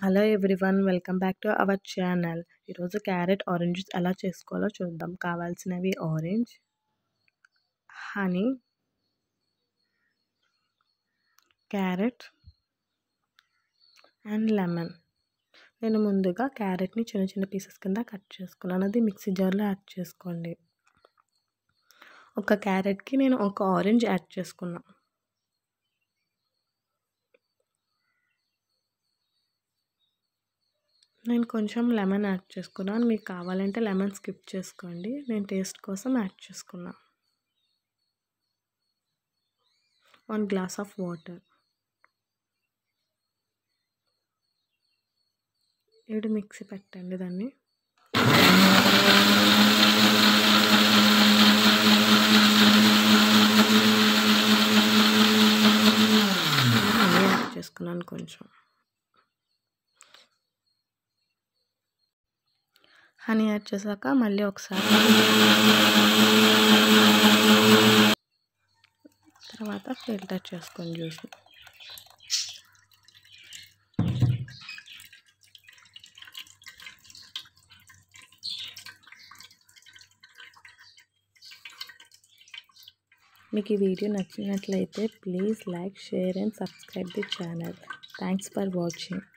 Hello everyone, welcome back to our channel. ఈరోజు carrot orange juice ఎలా చేసుకోవాలో చూద్దాం. కావాల్సినవి orange, honey, carrot and lemon. నేను ముందుగా క్యారెట్ని చిన్న చిన్న పీసెస్ కింద కట్ చేసుకున్నాను. అది మిక్సీ జార్లో యాడ్ చేసుకోండి. ఒక క్యారెట్కి నేను ఒక ఆరెంజ్ యాడ్ చేసుకున్నాను. నేను కొంచెం లెమన్ యాడ్ చేసుకున్నాను. మీకు కావాలంటే లెమన్ స్కిప్ చేసుకోండి. నేను టేస్ట్ కోసం యాడ్ చేసుకున్నా. 1 గ్లాస్ ఆఫ్ వాటర్. ఇప్పుడు మిక్సీ పెట్టండి దాన్ని. యాడ్ చేసుకున్నాను కొంచెం. హనీ యాడ్ చేశాక మళ్ళీ ఒకసారి తర్వాత ఫిల్టర్ చేసుకొని జ్యూస్ని. మీకు ఈ వీడియో నచ్చినట్లయితే please like, share and subscribe the channel. Thanks for watching.